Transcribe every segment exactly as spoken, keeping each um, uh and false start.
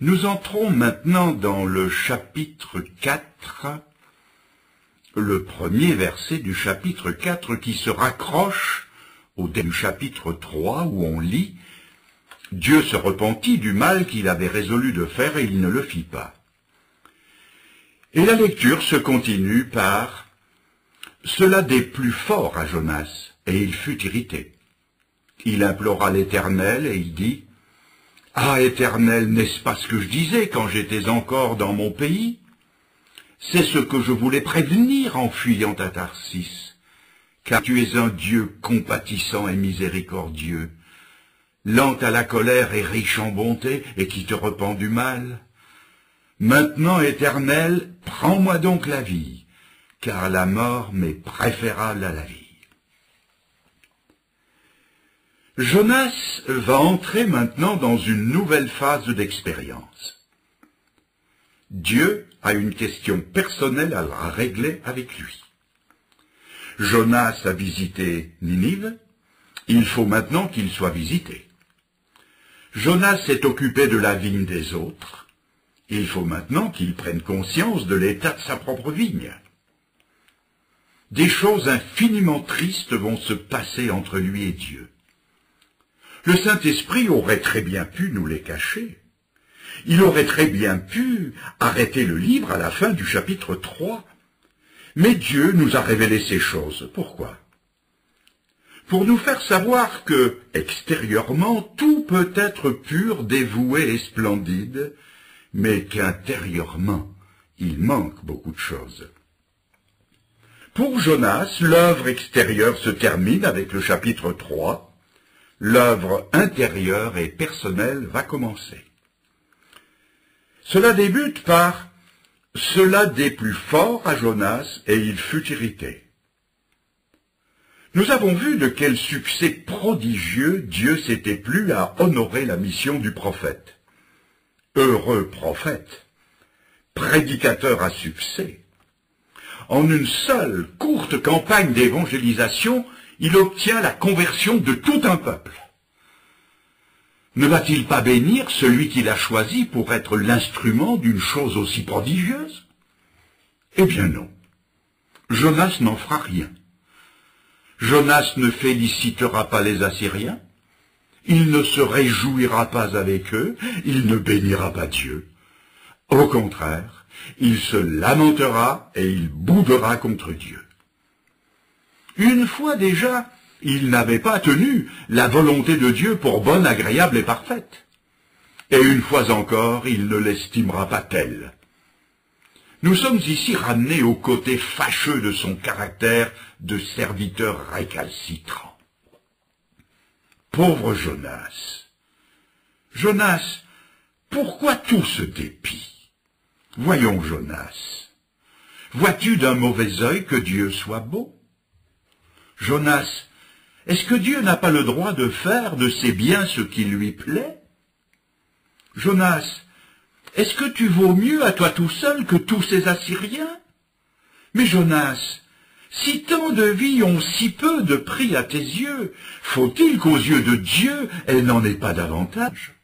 Nous entrons maintenant dans le chapitre quatre, le premier verset du chapitre quatre qui se raccroche au début du chapitre trois où on lit « Dieu se repentit du mal qu'il avait résolu de faire et il ne le fit pas ». Et la lecture se continue par « Cela déplut fort à Jonas, et il fut irrité. Il implora l'Éternel et il dit « Ah, Éternel, n'est-ce pas ce que je disais quand j'étais encore dans mon pays? C'est ce que je voulais prévenir en fuyant à Tarsis, car tu es un Dieu compatissant et miséricordieux, lent à la colère et riche en bonté, et qui te repent du mal. Maintenant, Éternel, prends-moi donc la vie, car la mort m'est préférable à la vie. » Jonas va entrer maintenant dans une nouvelle phase d'expérience. Dieu a une question personnelle à régler avec lui. Jonas a visité Ninive, il faut maintenant qu'il soit visité. Jonas s'est occupé de la vigne des autres, il faut maintenant qu'il prenne conscience de l'état de sa propre vigne. Des choses infiniment tristes vont se passer entre lui et Dieu. Le Saint-Esprit aurait très bien pu nous les cacher. Il aurait très bien pu arrêter le livre à la fin du chapitre trois. Mais Dieu nous a révélé ces choses. Pourquoi? Pour nous faire savoir que, extérieurement, tout peut être pur, dévoué et splendide, mais qu'intérieurement, il manque beaucoup de choses. Pour Jonas, l'œuvre extérieure se termine avec le chapitre trois. L'œuvre intérieure et personnelle va commencer. Cela débute par « Cela déplut fort à Jonas et il fut irrité ». Nous avons vu de quel succès prodigieux Dieu s'était plu à honorer la mission du prophète. Heureux prophète, prédicateur à succès. En une seule courte campagne d'évangélisation, il obtient la conversion de tout un peuple. Ne va-t-il pas bénir celui qu'il a choisi pour être l'instrument d'une chose aussi prodigieuse? Eh bien non. Jonas n'en fera rien. Jonas ne félicitera pas les Assyriens, il ne se réjouira pas avec eux, il ne bénira pas Dieu. Au contraire, il se lamentera et il boudera contre Dieu. Une fois déjà, il n'avait pas tenu la volonté de Dieu pour bonne, agréable et parfaite. Et une fois encore, il ne l'estimera pas telle. Nous sommes ici ramenés au côté fâcheux de son caractère de serviteur récalcitrant. Pauvre Jonas. Jonas, pourquoi tout ce dépit? Voyons, Jonas. Vois-tu d'un mauvais œil que Dieu soit beau? Jonas, est-ce que Dieu n'a pas le droit de faire de ses biens ce qui lui plaît? Jonas, est-ce que tu vaux mieux à toi tout seul que tous ces Assyriens? Mais Jonas, si tant de vies ont si peu de prix à tes yeux, faut-il qu'aux yeux de Dieu, elles n'en aient pas davantage?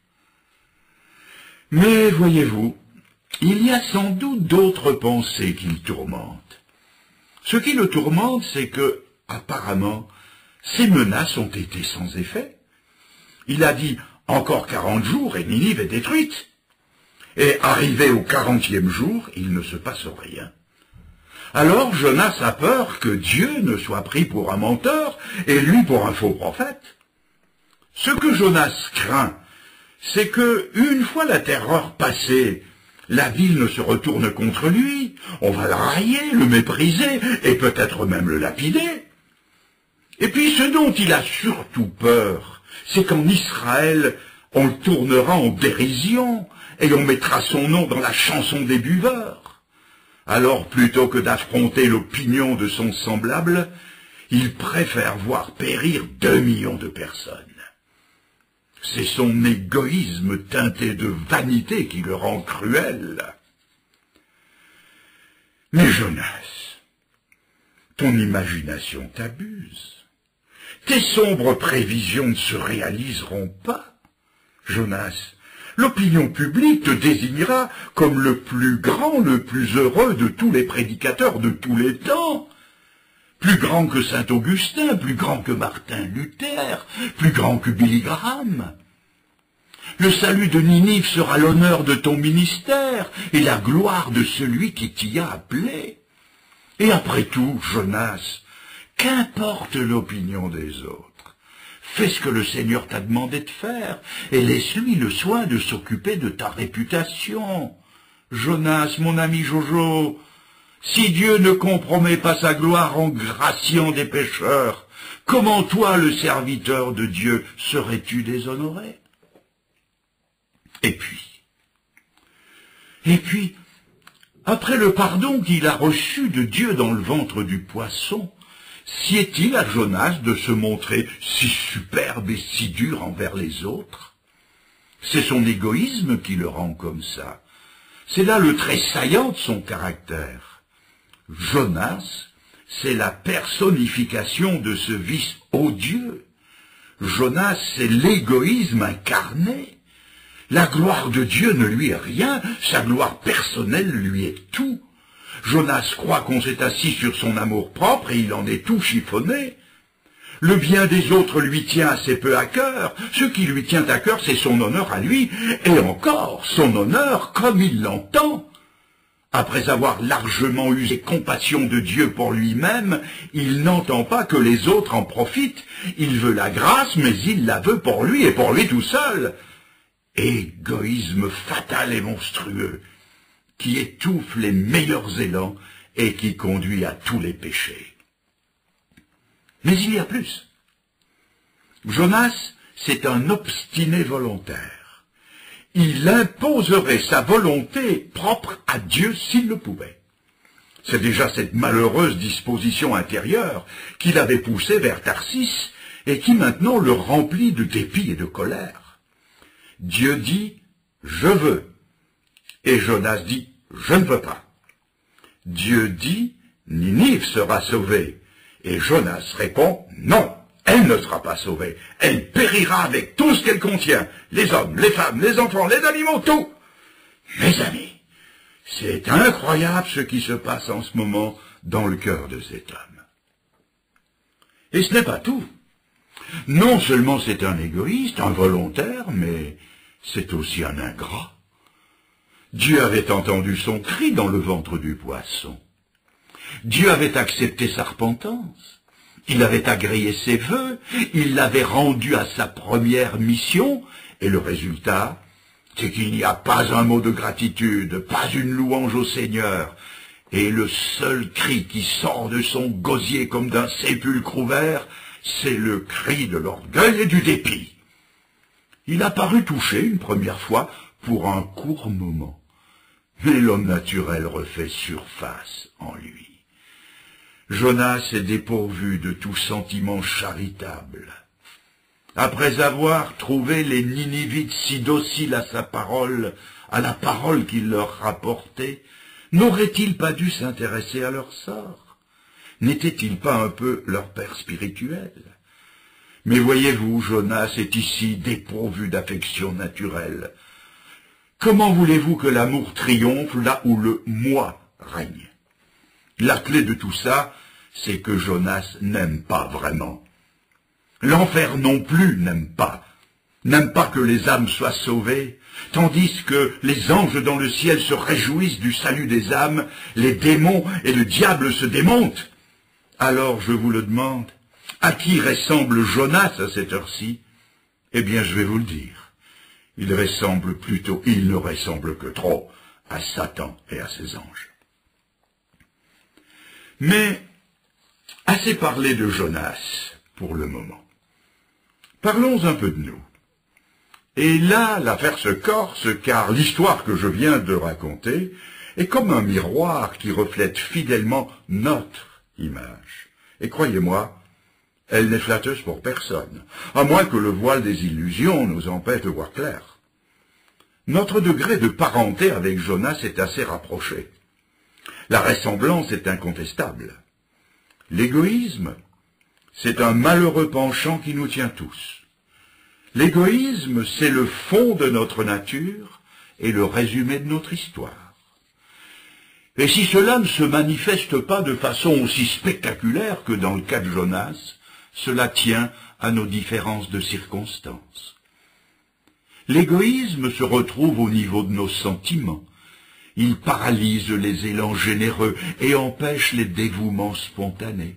Mais voyez-vous, il y a sans doute d'autres pensées qui le tourmentent. Ce qui le tourmente, c'est que, apparemment, ces menaces ont été sans effet. Il a dit « encore quarante jours et Ninive est détruite ». Et arrivé au quarantième jour, il ne se passe rien. Alors Jonas a peur que Dieu ne soit pris pour un menteur et lui pour un faux prophète. Ce que Jonas craint, c'est que, une fois la terreur passée, la ville ne se retourne contre lui, on va le railler, le mépriser et peut-être même le lapider. Et puis ce dont il a surtout peur, c'est qu'en Israël, on le tournera en dérision et on mettra son nom dans la chanson des buveurs. Alors plutôt que d'affronter l'opinion de son semblable, il préfère voir périr deux millions de personnes. C'est son égoïsme teinté de vanité qui le rend cruel. Mais Jonas, ton imagination t'abuse. Tes sombres prévisions ne se réaliseront pas. Jonas, L'opinion publique te désignera comme le plus grand, le plus heureux de tous les prédicateurs de tous les temps. Plus grand que saint Augustin, plus grand que Martin Luther, plus grand que Billy Graham. Le salut de Ninive sera l'honneur de ton ministère et la gloire de celui qui t'y a appelé. Et après tout, Jonas, qu'importe l'opinion des autres. Fais ce que le Seigneur t'a demandé de faire, et laisse-lui le soin de s'occuper de ta réputation. Jonas, mon ami Jojo, si Dieu ne compromet pas sa gloire en graciant des pécheurs, comment toi, le serviteur de Dieu, serais-tu déshonoré? Et puis, et puis, après le pardon qu'il a reçu de Dieu dans le ventre du poisson, sied-il à Jonas de se montrer si superbe et si dur envers les autres? C'est son égoïsme qui le rend comme ça. C'est là le trait saillant de son caractère. Jonas, c'est la personnification de ce vice odieux. Jonas, c'est l'égoïsme incarné. La gloire de Dieu ne lui est rien, sa gloire personnelle lui est tout. Jonas croit qu'on s'est assis sur son amour-propre et il en est tout chiffonné. Le bien des autres lui tient assez peu à cœur. Ce qui lui tient à cœur, c'est son honneur à lui, et encore son honneur comme il l'entend. Après avoir largement usé compassion de Dieu pour lui-même, il n'entend pas que les autres en profitent. Il veut la grâce, mais il la veut pour lui et pour lui tout seul. Égoïsme fatal et monstrueux, qui étouffe les meilleurs élans et qui conduit à tous les péchés. Mais il y a plus. Jonas, c'est un obstiné volontaire. Il imposerait sa volonté propre à Dieu s'il le pouvait. C'est déjà cette malheureuse disposition intérieure qui l'avait poussé vers Tarsis et qui maintenant le remplit de dépit et de colère. Dieu dit « je veux » et Jonas dit « je ne veux pas ». Dieu dit « Ninive sera sauvée » et Jonas répond « non, elle ne sera pas sauvée, elle périra avec tout ce qu'elle contient, les hommes, les femmes, les enfants, les animaux, tout ». Mes amis, c'est incroyable ce qui se passe en ce moment dans le cœur de cet homme. Et ce n'est pas tout. Non seulement c'est un égoïste, un volontaire, mais c'est aussi un ingrat. Dieu avait entendu son cri dans le ventre du poisson. Dieu avait accepté sa repentance. Il avait agréé ses vœux. Il l'avait rendu à sa première mission. Et le résultat, c'est qu'il n'y a pas un mot de gratitude, pas une louange au Seigneur. Et le seul cri qui sort de son gosier comme d'un sépulcre ouvert, c'est le cri de l'orgueil et du dépit. Il a paru touché une première fois pour un court moment, mais l'homme naturel refait surface en lui. Jonas est dépourvu de tout sentiment charitable. Après avoir trouvé les Ninivites si dociles à sa parole, à la parole qu'il leur rapportait, n'aurait-il pas dû s'intéresser à leur sort? N'était-il pas un peu leur père spirituel? Mais voyez-vous, Jonas est ici dépourvu d'affection naturelle. Comment voulez-vous que l'amour triomphe là où le moi règne? La clé de tout ça, c'est que Jonas n'aime pas vraiment. L'enfer non plus n'aime pas. N'aime pas que les âmes soient sauvées, tandis que les anges dans le ciel se réjouissent du salut des âmes, les démons et le diable se démontent. Alors je vous le demande, à qui ressemble Jonas à cette heure-ci? Eh bien, je vais vous le dire. Il ressemble plutôt, il ne ressemble que trop, à Satan et à ses anges. Mais, assez parlé de Jonas pour le moment. Parlons un peu de nous. Et là, l'affaire se corse, car l'histoire que je viens de raconter est comme un miroir qui reflète fidèlement notre image. Et croyez-moi, elle n'est flatteuse pour personne, à moins que le voile des illusions nous empêche de voir clair. Notre degré de parenté avec Jonas est assez rapproché. La ressemblance est incontestable. L'égoïsme, c'est un malheureux penchant qui nous tient tous. L'égoïsme, c'est le fond de notre nature et le résumé de notre histoire. Et si cela ne se manifeste pas de façon aussi spectaculaire que dans le cas de Jonas, cela tient à nos différences de circonstances. L'égoïsme se retrouve au niveau de nos sentiments. Il paralyse les élans généreux et empêche les dévouements spontanés.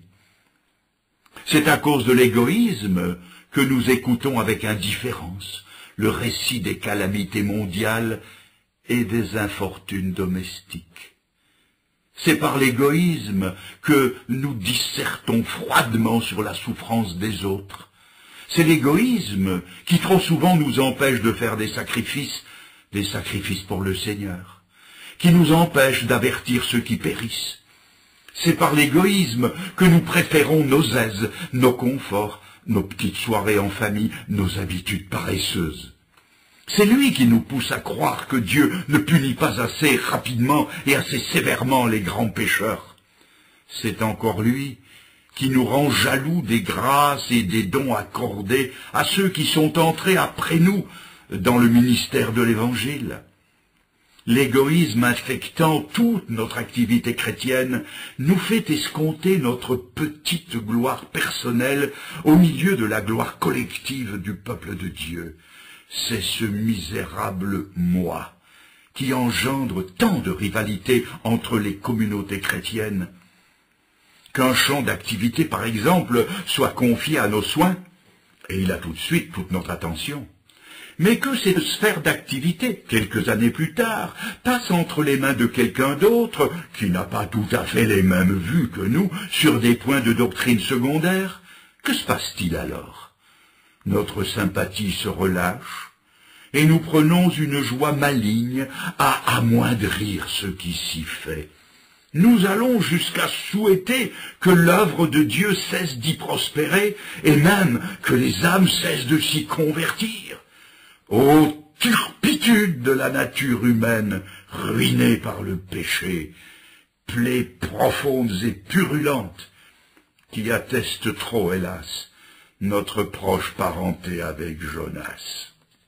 C'est à cause de l'égoïsme que nous écoutons avec indifférence le récit des calamités mondiales et des infortunes domestiques. C'est par l'égoïsme que nous dissertons froidement sur la souffrance des autres. C'est l'égoïsme qui trop souvent nous empêche de faire des sacrifices, des sacrifices pour le Seigneur, qui nous empêche d'avertir ceux qui périssent. C'est par l'égoïsme que nous préférons nos aises, nos conforts, nos petites soirées en famille, nos habitudes paresseuses. C'est lui qui nous pousse à croire que Dieu ne punit pas assez rapidement et assez sévèrement les grands pécheurs. C'est encore lui qui nous rend jaloux des grâces et des dons accordés à ceux qui sont entrés après nous dans le ministère de l'Évangile. L'égoïsme infectant toute notre activité chrétienne nous fait escompter notre petite gloire personnelle au milieu de la gloire collective du peuple de Dieu. C'est ce misérable moi qui engendre tant de rivalité entre les communautés chrétiennes. Qu'un champ d'activité, par exemple, soit confié à nos soins, et il a tout de suite toute notre attention. Mais que cette sphère d'activité, quelques années plus tard, passe entre les mains de quelqu'un d'autre, qui n'a pas tout à fait les mêmes vues que nous, sur des points de doctrine secondaire, que se passe-t-il alors? Notre sympathie se relâche, et nous prenons une joie maligne à amoindrir ce qui s'y fait. Nous allons jusqu'à souhaiter que l'œuvre de Dieu cesse d'y prospérer, et même que les âmes cessent de s'y convertir. Ô turpitude de la nature humaine, ruinée par le péché, plaies profondes et purulentes, qui attestent trop, hélas, notre proche parenté avec Jonas.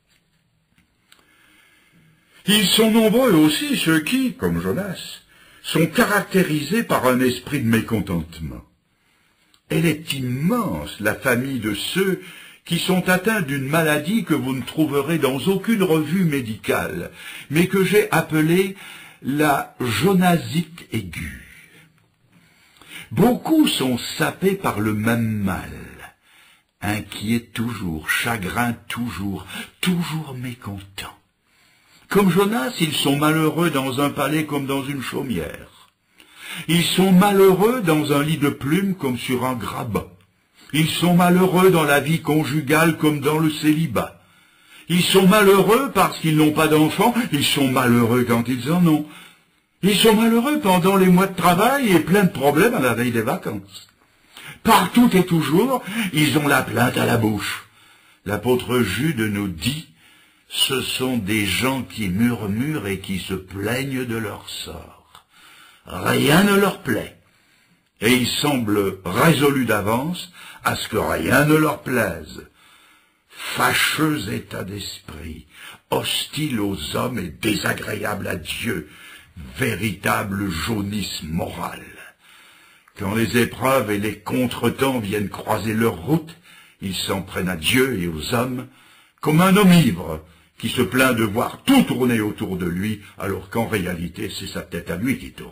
Ils sont nombreux aussi ceux qui, comme Jonas, sont caractérisés par un esprit de mécontentement. Elle est immense, la famille de ceux qui sont atteints d'une maladie que vous ne trouverez dans aucune revue médicale, mais que j'ai appelée la jonasite aiguë. Beaucoup sont sapés par le même mal, inquiets toujours, chagrins toujours, toujours mécontents. Comme Jonas, ils sont malheureux dans un palais comme dans une chaumière. Ils sont malheureux dans un lit de plumes comme sur un grabat. Ils sont malheureux dans la vie conjugale comme dans le célibat. Ils sont malheureux parce qu'ils n'ont pas d'enfants. Ils sont malheureux quand ils en ont. Ils sont malheureux pendant les mois de travail et plein de problèmes à la veille des vacances. Partout et toujours, ils ont la plainte à la bouche. L'apôtre Jude nous dit: ce sont des gens qui murmurent et qui se plaignent de leur sort. Rien ne leur plaît, et ils semblent résolus d'avance à ce que rien ne leur plaise. Fâcheux état d'esprit, hostile aux hommes et désagréable à Dieu, véritable jaunisse morale. Quand les épreuves et les contretemps viennent croiser leur route, ils s'en prennent à Dieu et aux hommes comme un homme ivre qui se plaint de voir tout tourner autour de lui, alors qu'en réalité, c'est sa tête à lui qui tourne.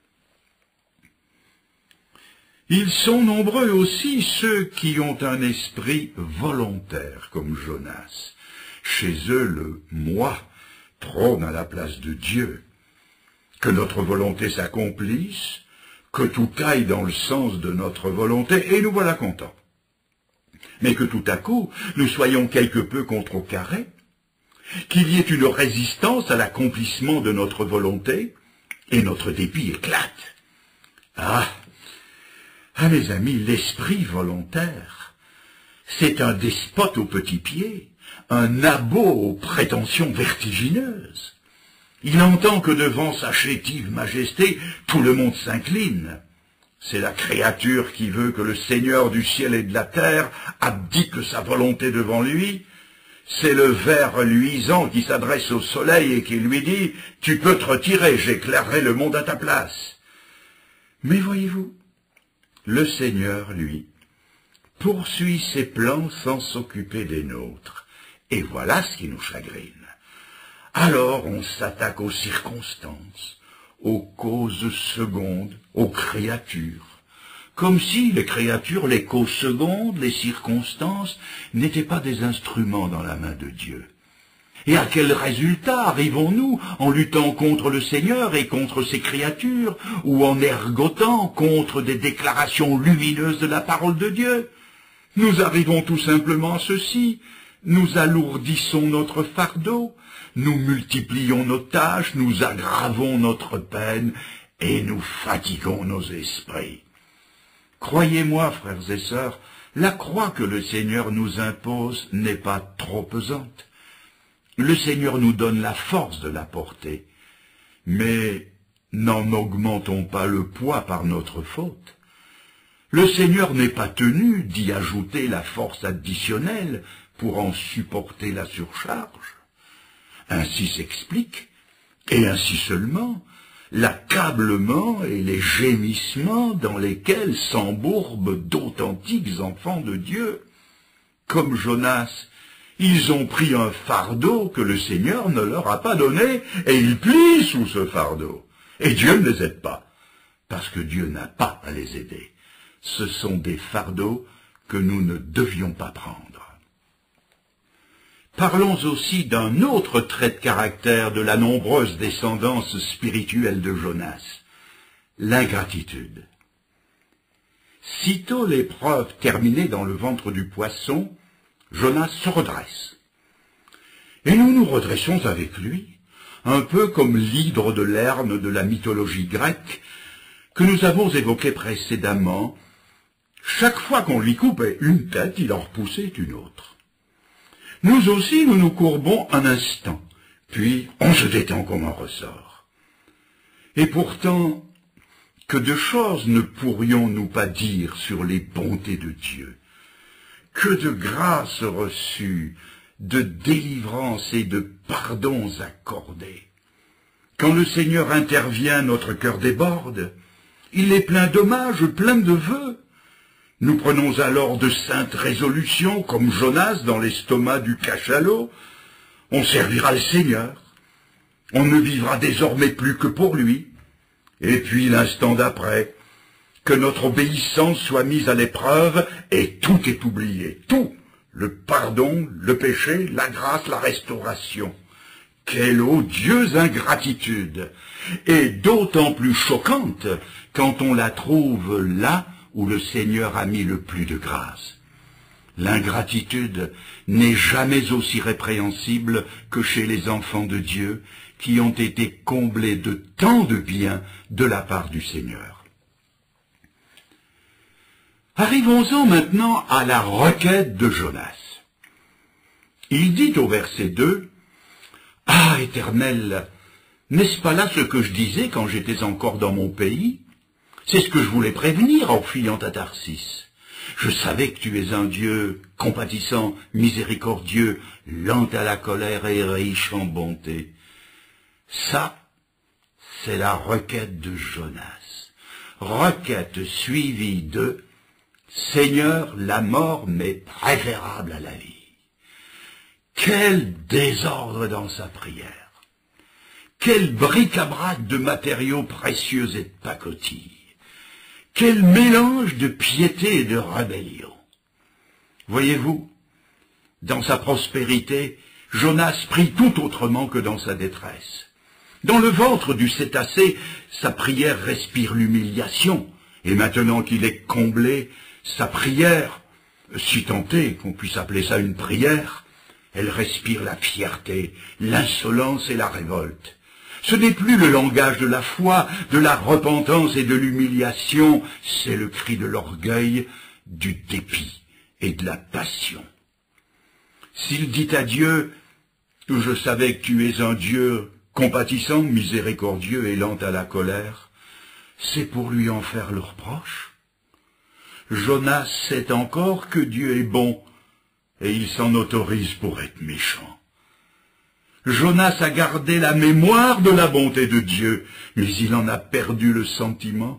Ils sont nombreux aussi ceux qui ont un esprit volontaire, comme Jonas. Chez eux, le « moi » trône à la place de Dieu. Que notre volonté s'accomplisse, que tout aille dans le sens de notre volonté, et nous voilà contents. Mais que tout à coup, nous soyons quelque peu contrecarrés, qu'il y ait une résistance à l'accomplissement de notre volonté, et notre dépit éclate. Ah, ah mes amis, l'esprit volontaire, c'est un despote aux petits pieds, un abo aux prétentions vertigineuses. Il entend que devant sa chétive majesté, tout le monde s'incline. C'est la créature qui veut que le Seigneur du ciel et de la terre abdique sa volonté devant lui. C'est le ver luisant qui s'adresse au soleil et qui lui dit « Tu peux te retirer, j'éclairerai le monde à ta place. » Mais voyez-vous, le Seigneur, lui, poursuit ses plans sans s'occuper des nôtres. Et voilà ce qui nous chagrine. Alors on s'attaque aux circonstances, aux causes secondes, aux créatures. Comme si les créatures, les causes secondes, les circonstances, n'étaient pas des instruments dans la main de Dieu. Et à quel résultat arrivons-nous en luttant contre le Seigneur et contre ses créatures, ou en ergotant contre des déclarations lumineuses de la parole de Dieu? Nous arrivons tout simplement à ceci: nous alourdissons notre fardeau, nous multiplions nos tâches, nous aggravons notre peine, et nous fatiguons nos esprits. Croyez-moi, frères et sœurs, la croix que le Seigneur nous impose n'est pas trop pesante. Le Seigneur nous donne la force de la porter, mais n'en augmentons pas le poids par notre faute. Le Seigneur n'est pas tenu d'y ajouter la force additionnelle pour en supporter la surcharge. Ainsi s'explique, et ainsi seulement, l'accablement et les gémissements dans lesquels s'embourbent d'authentiques enfants de Dieu. Comme Jonas, ils ont pris un fardeau que le Seigneur ne leur a pas donné, et ils plient sous ce fardeau. Et Dieu ne les aide pas, parce que Dieu n'a pas à les aider. Ce sont des fardeaux que nous ne devions pas prendre. Parlons aussi d'un autre trait de caractère de la nombreuse descendance spirituelle de Jonas, l'ingratitude. Sitôt l'épreuve terminée dans le ventre du poisson, Jonas se redresse. Et nous nous redressons avec lui, un peu comme l'hydre de Lerne de la mythologie grecque, que nous avons évoqué précédemment. Chaque fois qu'on lui coupait une tête, il en repoussait une autre. Nous aussi, nous nous courbons un instant, puis on se détend comme un ressort. Et pourtant, que de choses ne pourrions-nous pas dire sur les bontés de Dieu? Que de grâces reçues, de délivrances et de pardons accordés. Quand le Seigneur intervient, notre cœur déborde. Il est plein d'hommages, plein de vœux. Nous prenons alors de saintes résolutions, comme Jonas dans l'estomac du cachalot. On servira le Seigneur. On ne vivra désormais plus que pour lui. Et puis l'instant d'après, que notre obéissance soit mise à l'épreuve, et tout est oublié. Tout. Le pardon, le péché, la grâce, la restauration. Quelle odieuse ingratitude! Et d'autant plus choquante quand on la trouve là où le Seigneur a mis le plus de grâce. L'ingratitude n'est jamais aussi répréhensible que chez les enfants de Dieu qui ont été comblés de tant de biens de la part du Seigneur. Arrivons-en maintenant à la requête de Jonas. Il dit au verset deux, « Ah, Éternel, n'est-ce pas là ce que je disais quand j'étais encore dans mon pays ? C'est ce que je voulais prévenir en fuyant à Tarsis. Je savais que tu es un Dieu compatissant, miséricordieux, lent à la colère et riche en bonté. » Ça, c'est la requête de Jonas. Requête suivie de « Seigneur, la mort m'est préférable à la vie. » Quel désordre dans sa prière! Quel bric-à-brac de matériaux précieux et de pacotille! Quel mélange de piété et de rébellion! Voyez-vous, dans sa prospérité, Jonas prie tout autrement que dans sa détresse. Dans le ventre du cétacé, sa prière respire l'humiliation, et maintenant qu'il est comblé, sa prière, si tant est qu'on puisse appeler ça une prière, elle respire la fierté, l'insolence et la révolte. Ce n'est plus le langage de la foi, de la repentance et de l'humiliation, c'est le cri de l'orgueil, du dépit et de la passion. S'il dit à Dieu « Je savais que tu es un Dieu compatissant, miséricordieux et lent à la colère », c'est pour lui en faire le reproche. Jonas sait encore que Dieu est bon, et il s'en autorise pour être méchant. Jonas a gardé la mémoire de la bonté de Dieu, mais il en a perdu le sentiment.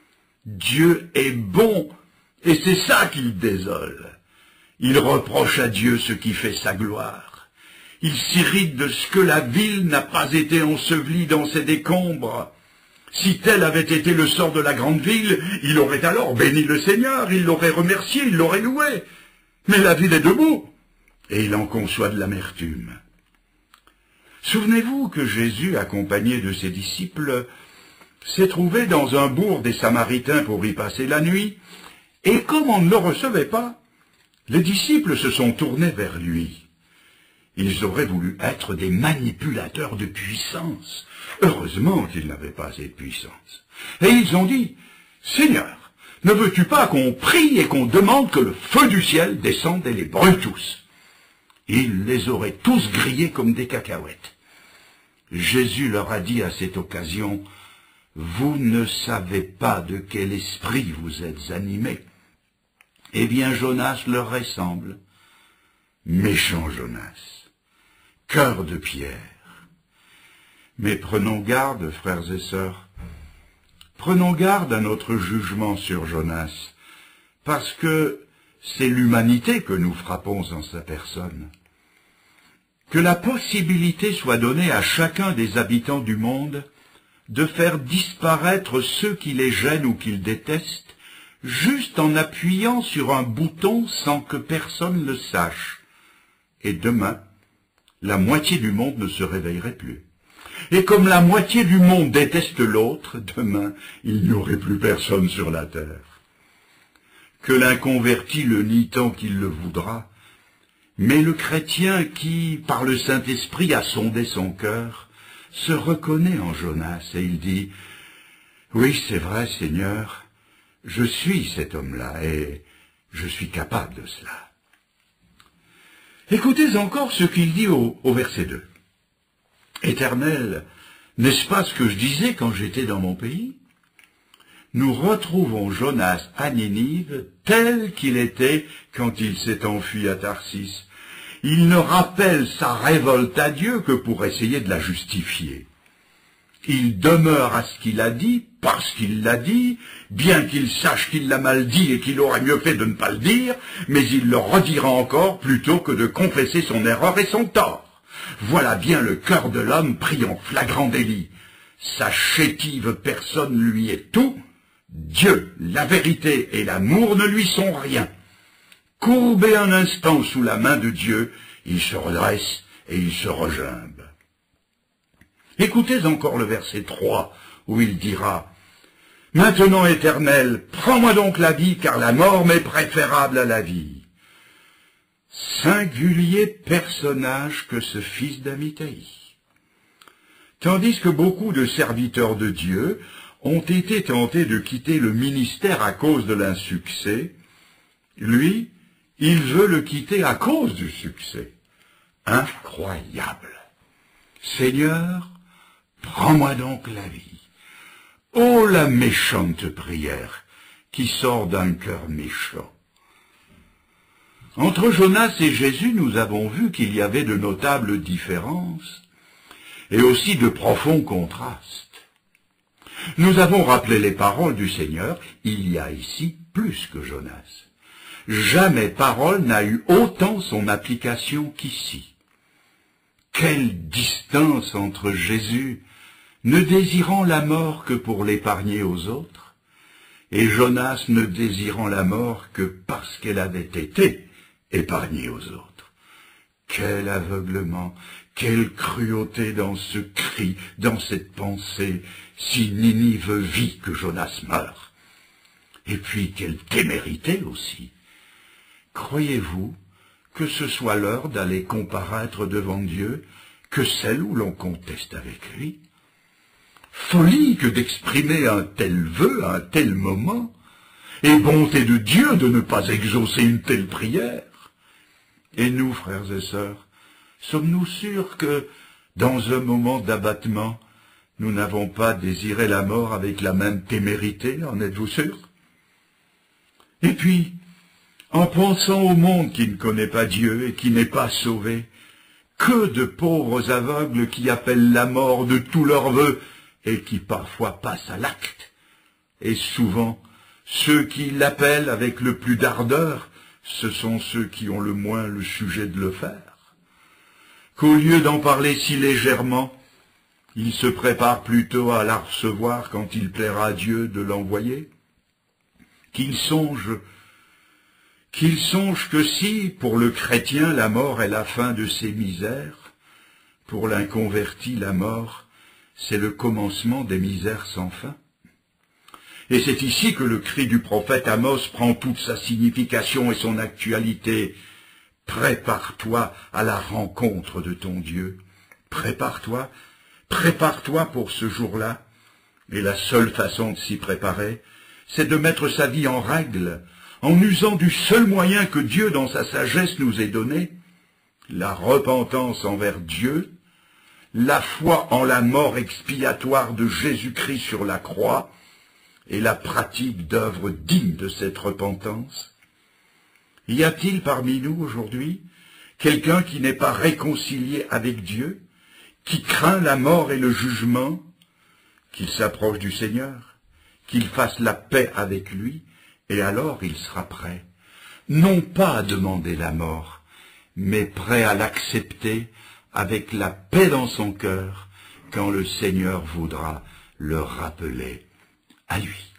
Dieu est bon, et c'est ça qui le désole. Il reproche à Dieu ce qui fait sa gloire. Il s'irrite de ce que la ville n'a pas été ensevelie dans ses décombres. Si tel avait été le sort de la grande ville, il aurait alors béni le Seigneur, il l'aurait remercié, il l'aurait loué. Mais la ville est debout, et il en conçoit de l'amertume. Souvenez-vous que Jésus, accompagné de ses disciples, s'est trouvé dans un bourg des Samaritains pour y passer la nuit, et comme on ne le recevait pas, les disciples se sont tournés vers lui. Ils auraient voulu être des manipulateurs de puissance. Heureusement qu'ils n'avaient pas cette puissance. Et ils ont dit, « Seigneur, ne veux-tu pas qu'on prie et qu'on demande que le feu du ciel descende et les brûle tous ?» Ils les auraient tous grillés comme des cacahuètes. Jésus leur a dit à cette occasion, « Vous ne savez pas de quel esprit vous êtes animés. » Eh bien, Jonas leur ressemble. Méchant Jonas, cœur de pierre. Mais prenons garde, frères et sœurs, prenons garde à notre jugement sur Jonas, parce que c'est l'humanité que nous frappons en sa personne. Que la possibilité soit donnée à chacun des habitants du monde de faire disparaître ceux qui les gênent ou qu'ils détestent, juste en appuyant sur un bouton sans que personne le sache. Et demain, la moitié du monde ne se réveillerait plus. Et comme la moitié du monde déteste l'autre, demain, il n'y aurait plus personne sur la terre. Que l'inconverti le nie tant qu'il le voudra, mais le chrétien qui, par le Saint-Esprit, a sondé son cœur, se reconnaît en Jonas et il dit « Oui, c'est vrai, Seigneur, je suis cet homme-là et je suis capable de cela. » Écoutez encore ce qu'il dit au, au verset deux. « Éternel, n'est-ce pas ce que je disais quand j'étais dans mon pays ? Nous retrouvons Jonas à Ninive tel qu'il était quand il s'est enfui à Tarsis. Il ne rappelle sa révolte à Dieu que pour essayer de la justifier. Il demeure à ce qu'il a dit, parce qu'il l'a dit, bien qu'il sache qu'il l'a mal dit et qu'il aurait mieux fait de ne pas le dire, mais il le redira encore plutôt que de confesser son erreur et son tort. Voilà bien le cœur de l'homme pris en flagrant délit. Sa chétive personne lui est tout. Dieu, la vérité et l'amour ne lui sont rien. Courbé un instant sous la main de Dieu, il se redresse et il se regimbe. Écoutez encore le verset trois, où il dira « Maintenant, Éternel, prends-moi donc la vie, car la mort m'est préférable à la vie. » Singulier personnage que ce fils d'Amitai. Tandis que beaucoup de serviteurs de Dieu ont été tentés de quitter le ministère à cause de l'insuccès, lui, il veut le quitter à cause du succès. Incroyable. Seigneur, prends-moi donc la vie. Oh, la méchante prière qui sort d'un cœur méchant. Entre Jonas et Jésus, nous avons vu qu'il y avait de notables différences et aussi de profonds contrastes. Nous avons rappelé les paroles du Seigneur, il y a ici plus que Jonas. Jamais parole n'a eu autant son application qu'ici. Quelle distance entre Jésus, ne désirant la mort que pour l'épargner aux autres, et Jonas ne désirant la mort que parce qu'elle avait été épargnée aux autres. Quel aveuglement, quelle cruauté dans ce cri, dans cette pensée, si Ninive vit que Jonas meurt. Et puis quelle témérité aussi. Croyez-vous que ce soit l'heure d'aller comparaître devant Dieu que celle où l'on conteste avec lui? Folie que d'exprimer un tel vœu à un tel moment, et bonté de Dieu de ne pas exaucer une telle prière. Et nous, frères et sœurs, sommes-nous sûrs que, dans un moment d'abattement, nous n'avons pas désiré la mort avec la même témérité, en êtes-vous sûrs? Et puis, en pensant au monde qui ne connaît pas Dieu et qui n'est pas sauvé. Que de pauvres aveugles qui appellent la mort de tous leurs vœux et qui parfois passent à l'acte. Et souvent, ceux qui l'appellent avec le plus d'ardeur, ce sont ceux qui ont le moins le sujet de le faire. Qu'au lieu d'en parler si légèrement, ils se préparent plutôt à la recevoir quand il plaira à Dieu de l'envoyer. Qu'ils songent, qu'ils songent que si, pour le chrétien, la mort est la fin de ses misères, pour l'inconverti, la mort, c'est le commencement des misères sans fin. Et c'est ici que le cri du prophète Amos prend toute sa signification et son actualité. Prépare-toi à la rencontre de ton Dieu. Prépare-toi, prépare-toi pour ce jour-là. Et la seule façon de s'y préparer, c'est de mettre sa vie en règle, en usant du seul moyen que Dieu, dans sa sagesse, nous ait donné, la repentance envers Dieu, la foi en la mort expiatoire de Jésus-Christ sur la croix, et la pratique d'œuvres dignes de cette repentance. Y a-t-il parmi nous aujourd'hui quelqu'un qui n'est pas réconcilié avec Dieu, qui craint la mort et le jugement, qu'il s'approche du Seigneur, qu'il fasse la paix avec lui, et alors il sera prêt, non pas à demander la mort, mais prêt à l'accepter avec la paix dans son cœur, quand le Seigneur voudra le rappeler à lui.